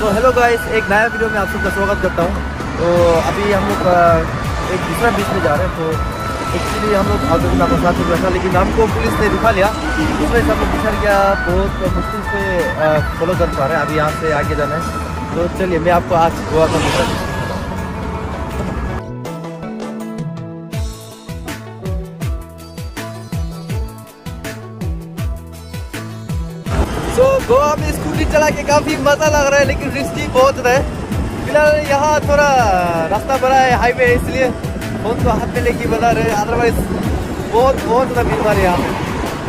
Hello guys, एक नया video में आप सबका स्वागत करता हूँ। तो अभी हम लोग एक दूसरा बीच में जा रहे हैं। तो एक्चुअली हम लोग आउटडोर आपका साथ में बैठा, लेकिन हमको पुलिस ने दिखा लिया। उस वजह से हम लोग बिछड़ गया, बहुत मुश्किल से फॉलो कर पा रहे हैं। अभी यहाँ से आगे जाना है। तो चलिए मैं आपको आज गोवा का दिखाता हूँ। तो गोवा में स्कूटी चला के काफ़ी मज़ा लग रहा है, लेकिन रिस्की बहुत है। फिलहाल यहाँ थोड़ा रास्ता बड़ा है, हाईवे है, इसलिए फोन को हाथ में लेके बना रहे। अदरवाइज बहुत ज़्यादा भीड़ भाड़ है यहाँ पे।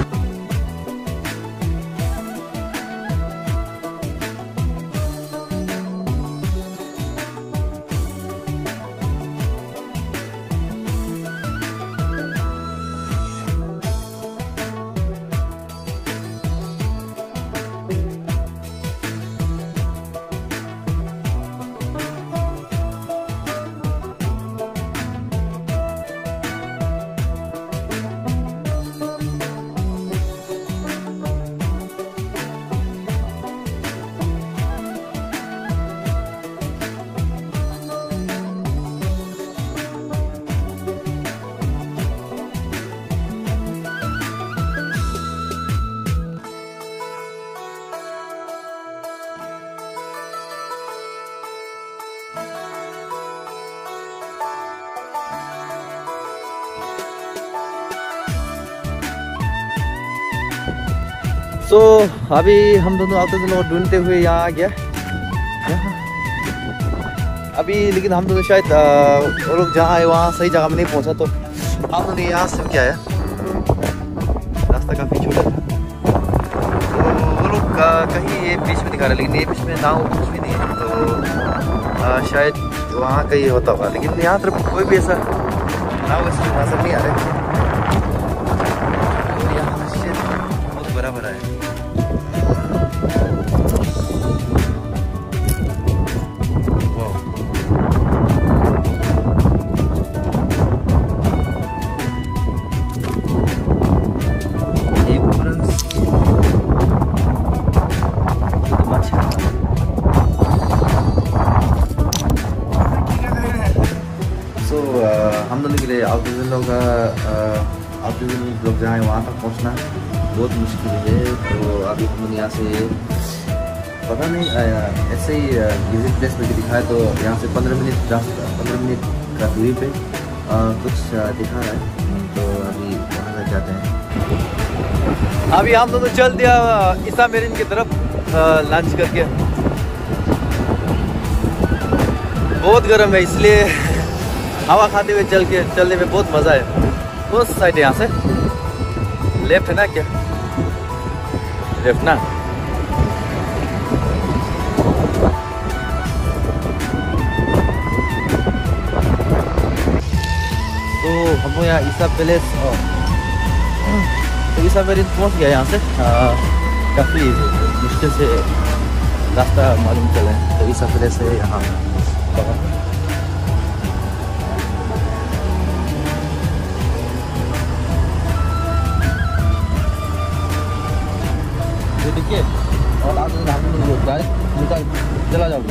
तो अभी हम दोनों आउटडोर ढूंढते हुए यहाँ आ गया अभी, लेकिन हम दोनों शायद वो लोग जहाँ है वहाँ सही जगह में नहीं पहुँचा। तो हम दोनों यहाँ से क्या है, रास्ता काफ़ी छोटा था। तो वो लोग कहीं ये बीच में दिखा रहे, लेकिन ये बीच में नाव कुछ भी नहीं है। तो शायद वहाँ कहीं होता होगा, लेकिन यहाँ तरफ कोई भी ऐसा नाव वैसे नजर नहीं आ रहा है। तो यहाँ बहुत बड़ा बड़ा है। हम दोनों के लिए आउटडोर लोग जहाँ है वहाँ तक पहुँचना बहुत मुश्किल है। तो अभी हम लोग यहाँ से पता नहीं ऐसे ही विजिट प्लेस में दिखाया, तो यहाँ से 15 मिनट का दूरी पे कुछ दिखा रहा है। तो अभी वहाँ तक जाते हैं। अभी हम दोनों चल दिया ईसा मेरिन की तरफ लंच करके। बहुत गर्म है, इसलिए हवा खाते हुए चलने में बहुत मज़ा है। कौन सा साइड है यहाँ से? लेफ्ट है ना? क्या लेफ्ट ना? तो हम यहाँ ईसा पैलेस तो ईसा मेरिन पहुँच गया। यहाँ से काफ़ी मुश्किल से रास्ता मालूम चला है। तो ईसा पैलेस है यहाँ। देखिए, और आप निकाल चला जाओ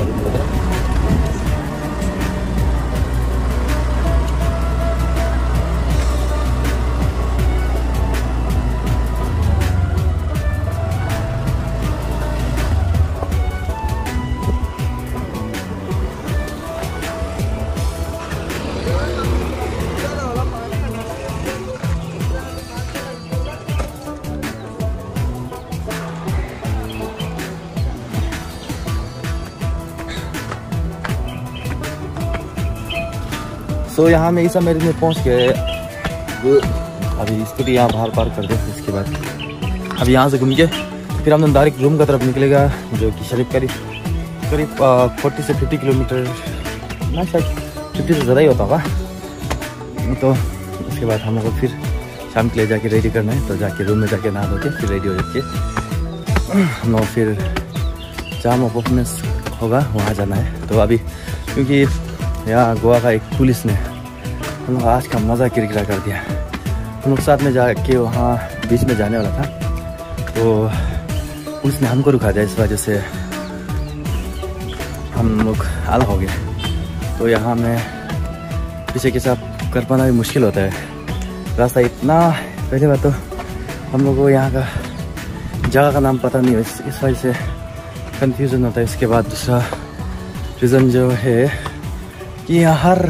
तो यहाँ में ईसा मेरिन में पहुँच गए। अभी स्कूटी यहाँ बाहर पार्क कर दे। इसके बाद अभी यहाँ से घूम के फिर हम डायरेक्ट रूम का तरफ निकलेगा, जो कि करीब 40 से 50 किलोमीटर ना, शायद 50 से ज़्यादा ही होता होगा। तो उसके बाद हम लोग को फिर शाम के लिए जाके रेडी करना है। तो जाके रूम में जाके नहा धो के फिर रेडी हो जाके हम लोग फिर जहाँ परफॉर्मेंस होगा वहाँ जाना है। तो अभी क्योंकि यहाँ गोवा का एक पुलिस ने हम लोग आज का मज़ा किरकिरा कर दिया। हम लोग साथ में जाके वहाँ बीच में जाने वाला था, तो पुलिस ने हमको रुका दिया। इस वजह से हम लोग अलग हो गए। तो यहाँ में पीछे के साथ कर पाना भी मुश्किल होता है। रास्ता इतना, पहले बात तो हम लोग को यहाँ का जगह का नाम पता नहीं है, इस वजह से कंफ्यूजन होता है। इसके बाद दूसरा रीज़न जो है कि यहाँ हर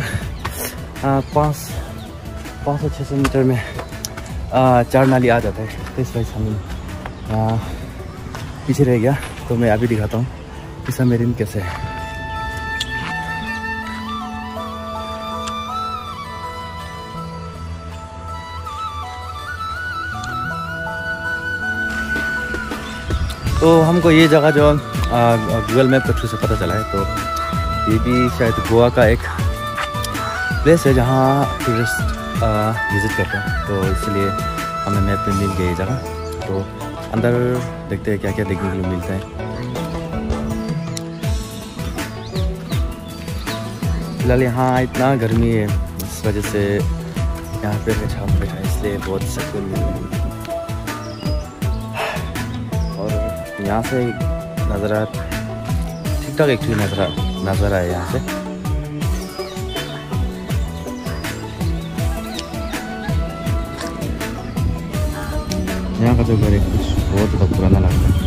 500-600 मीटर में 4 नाली आ जाता है। तो इस वजह से हम पीछे रह गया। तो मैं अभी दिखाता हूँ कि सबमरीन कैसे है। तो हमको ये जगह जो गूगल मैप के थ्रू से पता चला है, तो ये भी शायद गोवा का एक प्लेस है जहाँ टूरिस्ट विज़िट करते हैं। तो इसलिए हमें मैप पे मिल गई ये जगह। तो अंदर देखते हैं क्या क्या देखने के लिए मिलता है। फिलहाल यहाँ इतना गर्मी है, इस वजह से यहाँ पे बैठा इसलिए बहुत सुकून मिल रहा है। यहाँ से नज़ारा ठीक ठाक एक्चुअली नज़ारा है यहाँ से। यहाँ का जो घर है कुछ बहुत पुराना लगता है।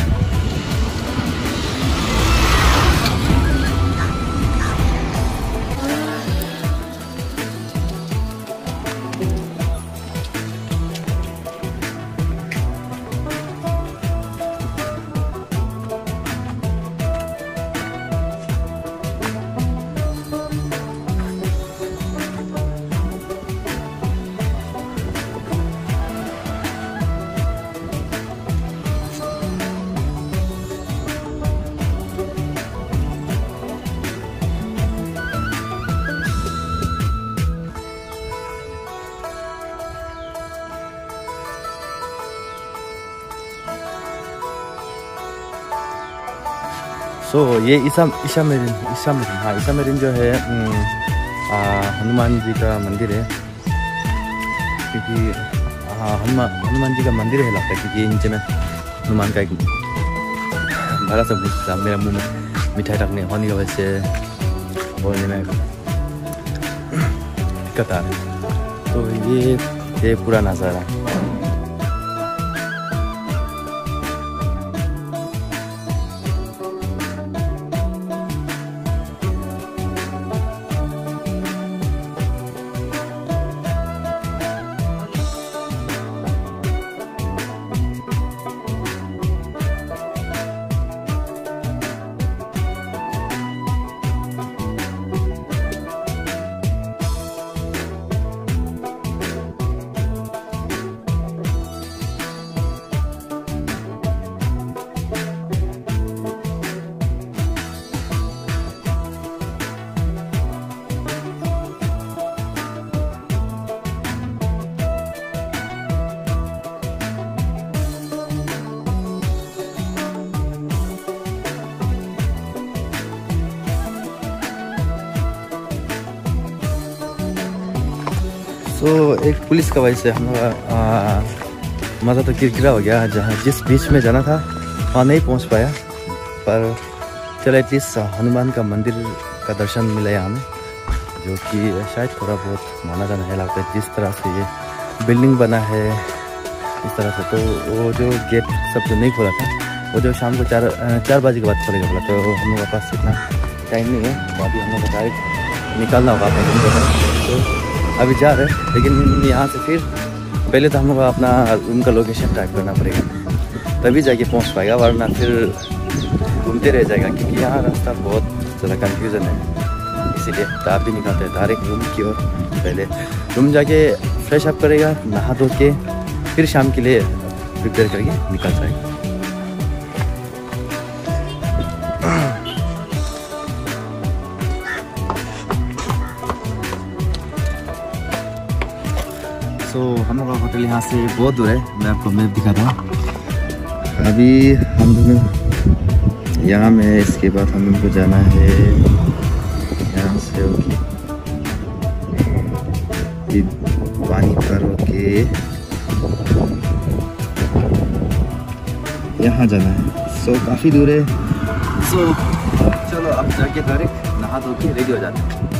ये ईसा मरीन जो है हनुमान जी का मंदिर है। क्योंकि हनुमान जी का मंदिर है लगता है, क्योंकि नीचे में हनुमान का एक बड़ा सा भूत था। मेरा मुंह में मिठाई रखने होने की वजह से बोलने में दिक्कत आ रही है। तो ये पूरा नज़ारा। तो एक पुलिस का वजह से हम लोग मज़ा तो किरकिरा हो गया। जहाँ जिस बीच में जाना था वहाँ नहीं पहुँच पाया, पर चलो एटलीस्ट हनुमान का मंदिर का दर्शन मिला यहाँ में, जो कि शायद थोड़ा बहुत माना जाना है। लगता है जिस तरह से ये बिल्डिंग बना है इस तरह से। तो वो जो गेट सब जो नहीं खोला था, वो जो शाम को 4 बजे के बाद खोलेगा बोला। तो हम लोग के पास इतना टाइम नहीं है, तो अभी हम लोग डायरेक्ट निकालना होगा अपने रूम को। तो अभी जा रहे हैं, लेकिन यहाँ से फिर पहले तो हम लोग अपना रूम का लोकेशन टाइप करना पड़ेगा, तभी जाके पहुँच पाएगा, वरना फिर घूमते रह जाएगा। क्योंकि यहाँ रास्ता बहुत ज़्यादा कन्फ्यूज़न है, इसीलिए तो आप भी निकलते हैं डायरेक्ट रूम की ओर। पहले रूम जाके फ्रेश अप करेगा, नहा धो के फिर शाम के लिए प्रिपेयर करके निकल जाएगा। तो हम लोग का होटल यहाँ से बहुत दूर है, मैं आपको मैप दिखाता हूँ। अभी हम दोनों यहाँ में, इसके बाद हम लोग को जाना है यहाँ से पानी पर होके यहाँ जाना है। सो काफ़ी दूर है, सो चलो अब जाके डायरेक्ट नहा धो के रेडी हो जाते हैं।